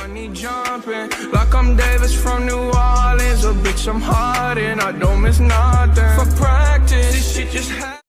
need jumping like I'm Davis from New Orleans. Oh, bitch, I'm hard and I don't miss nothing. For practice, this shit just happened.